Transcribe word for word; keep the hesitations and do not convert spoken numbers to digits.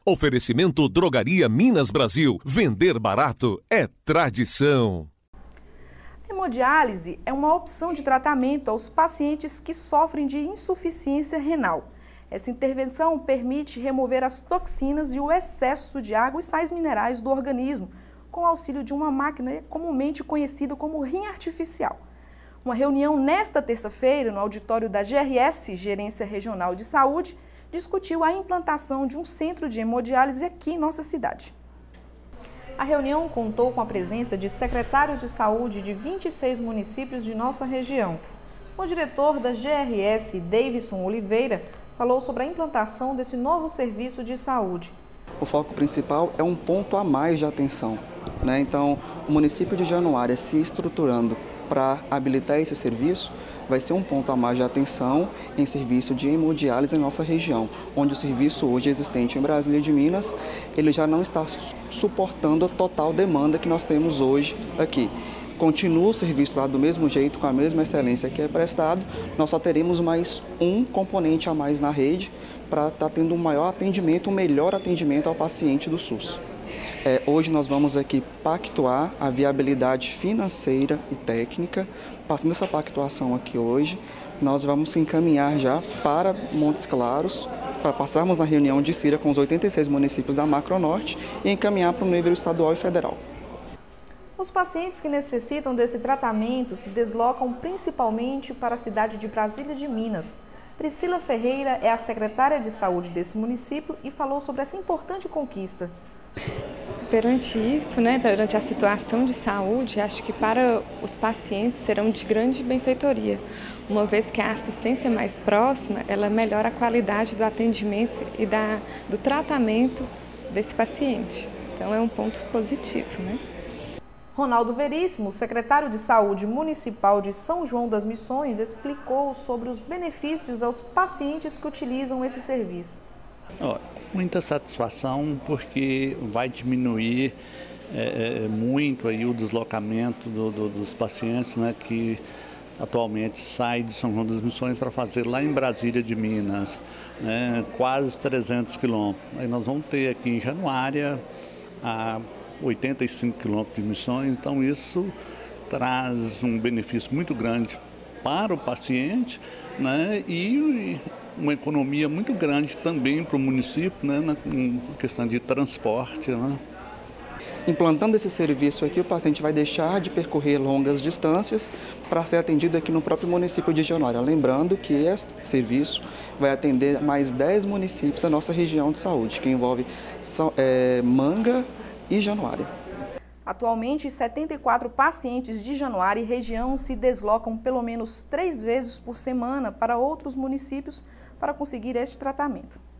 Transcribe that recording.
Oferecimento Drogaria Minas Brasil. Vender barato é tradição. A hemodiálise é uma opção de tratamento aos pacientes que sofrem de insuficiência renal. Essa intervenção permite remover as toxinas e o excesso de água e sais minerais do organismo, com o auxílio de uma máquina comumente conhecida como rim artificial. Uma reunião nesta terça-feira no auditório da G R S, Gerência Regional de Saúde, discutiu a implantação de um centro de hemodiálise aqui em nossa cidade. A reunião contou com a presença de secretários de saúde de vinte e seis municípios de nossa região. O diretor da G R S, Davidson Oliveira, falou sobre a implantação desse novo serviço de saúde. O foco principal é um ponto a mais de atenção, né? Então, o município de Januária se estruturando para habilitar esse serviço vai ser um ponto a mais de atenção em serviço de hemodiálise em nossa região, onde o serviço hoje existente em Brasília de Minas, ele já não está suportando a total demanda que nós temos hoje aqui. Continua o serviço lá do mesmo jeito, com a mesma excelência que é prestado, nós só teremos mais um componente a mais na rede para estar tendo um maior atendimento, um melhor atendimento ao paciente do SUS. É, hoje nós vamos aqui pactuar a viabilidade financeira e técnica. Passando essa pactuação aqui hoje, nós vamos se encaminhar já para Montes Claros, para passarmos na reunião de CIRA com os oitenta e seis municípios da Macronorte e encaminhar para o nível estadual e federal. Os pacientes que necessitam desse tratamento se deslocam principalmente para a cidade de Brasília de Minas. Priscila Ferreira é a secretária de saúde desse município e falou sobre essa importante conquista. Perante isso, né, perante a situação de saúde, acho que para os pacientes serão de grande benfeitoria, uma vez que a assistência mais próxima, ela melhora a qualidade do atendimento e da, do tratamento desse paciente. Então é um ponto positivo, né? Ronaldo Veríssimo, secretário de Saúde Municipal de São João das Missões, explicou sobre os benefícios aos pacientes que utilizam esse serviço. Oh, muita satisfação, porque vai diminuir é, muito aí o deslocamento do, do, dos pacientes, né, que atualmente saem de São João das Missões para fazer lá em Brasília de Minas, né, quase trezentos quilômetros. Aí nós vamos ter aqui em Januária a oitenta e cinco quilômetros de Missões, então isso traz um benefício muito grande para o paciente, né, e uma economia muito grande também para o município, né, na questão de transporte, né. Implantando esse serviço aqui, o paciente vai deixar de percorrer longas distâncias para ser atendido aqui no próprio município de Januária. Lembrando que esse serviço vai atender mais dez municípios da nossa região de saúde, que envolve São, é, Manga e Januária. Atualmente, setenta e quatro pacientes de Januária e região se deslocam pelo menos três vezes por semana para outros municípios para conseguir este tratamento.